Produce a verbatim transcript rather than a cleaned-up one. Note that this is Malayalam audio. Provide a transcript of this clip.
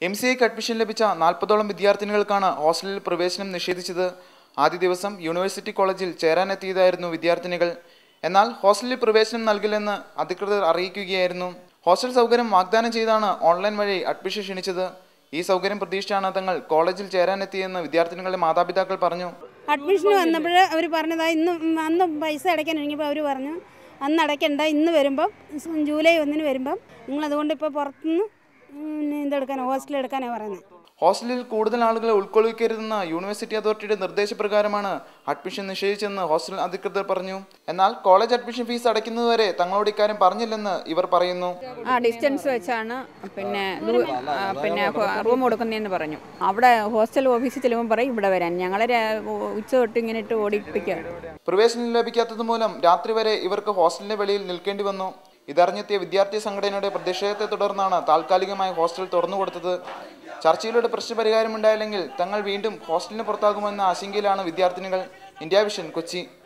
എം സി ഐക്ക് അഡ്മിഷൻ ലഭിച്ച നാൽപ്പതോളം വിദ്യാർത്ഥിനികൾക്കാണ് ഹോസ്റ്റലിൽ പ്രവേശനം നിഷേധിച്ചത്. ആദ്യ ദിവസം യൂണിവേഴ്സിറ്റി കോളേജിൽ ചേരാനെത്തിയതായിരുന്നു വിദ്യാർത്ഥിനികൾ. എന്നാൽ ഹോസ്റ്റലിൽ പ്രവേശനം നൽകില്ലെന്ന് അധികൃതർ അറിയിക്കുകയായിരുന്നു. ഹോസ്റ്റൽ സൗകര്യം വാഗ്ദാനം ചെയ്താണ് ഓൺലൈൻ വഴി അഡ്മിഷൻ ക്ഷണിച്ചത്. ഈ സൗകര്യം പ്രതീക്ഷിച്ചാണ് തങ്ങൾ കോളേജിൽ ചേരാനെത്തിയെന്ന് വിദ്യാർത്ഥിനികളുടെ മാതാപിതാക്കൾ പറഞ്ഞു. അഡ്മിഷൻ വന്നപ്പോൾ അവർ പറഞ്ഞതാ ഇന്ന് അന്ന് പൈസ അടയ്ക്കാൻ ഒരുങ്ങിയപ്പോൾ അവർ പറഞ്ഞു അന്ന് അടയ്ക്കണ്ട, ഇന്ന് വരുമ്പം ജൂലൈ ഒന്നിന് വരുമ്പം നിങ്ങൾ അതുകൊണ്ട് ഇപ്പോൾ പുറത്തുനിന്ന് ഇതെടുക്കാനോ ഹോസ്റ്റൽ എടുക്കാനാണ് പറയുന്നത്. ഹോസ്റ്റലിൽ കൂടുതൽ ആളുകളെ ഉൾക്കൊള്ളിക്കരുതെന്ന യൂണിവേഴ്സിറ്റി അതോറിറ്റിയുടെ നിർദ്ദേശപ്രകാരമാണ് അഡ്മിഷൻ നിഷേധിച്ചെന്ന് ഹോസ്റ്റൽ അധികൃതർ പറഞ്ഞു. എന്നാൽ കോളേജ് അഡ്മിഷൻ ഫീസ് അടയ്ക്കുന്നതുവരെ തങ്ങളോട് ഇക്കാര്യം പറഞ്ഞില്ലെന്ന് ഇവർ പറയുന്നു. ആ ഡിസ്റ്റൻസ് വെച്ചാണ് പിന്നെ പിന്നെ റൂം കൊടുക്കുന്നതെന്ന് പറഞ്ഞു. അവിടെ ഹോസ്റ്റൽ ഓഫീസിൽ ചെല്ലുമ്പോൾ പറയും ഇവിടെ വരാൻ. ഞങ്ങളെ ഉച്ച തൊട്ട് ഇങ്ങനെ ഇട്ട് ഓടിപ്പിക്കുക. പ്രവേശനം ലഭിക്കാത്തത് മൂലം രാത്രി വരെ ഇവർക്ക് ഹോസ്റ്റലിന്റെ വെളിയിൽ നിൽക്കേണ്ടി വന്നു. ഇതറിഞ്ഞെത്തിയ വിദ്യാർത്ഥി സംഘടനയുടെ പ്രതിഷേധത്തെ തുടർന്നാണ് താൽക്കാലികമായി ഹോസ്റ്റൽ തുറന്നുകൊടുത്തത്. ചർച്ചയിലൂടെ പ്രശ്നപരിഹാരമുണ്ടായില്ലെങ്കിൽ തങ്ങൾ വീണ്ടും ഹോസ്റ്റലിന് പുറത്താകുമെന്ന ആശങ്കയിലാണ് വിദ്യാർത്ഥിനികൾ. ഇന്ത്യാവിഷൻ, കൊച്ചി.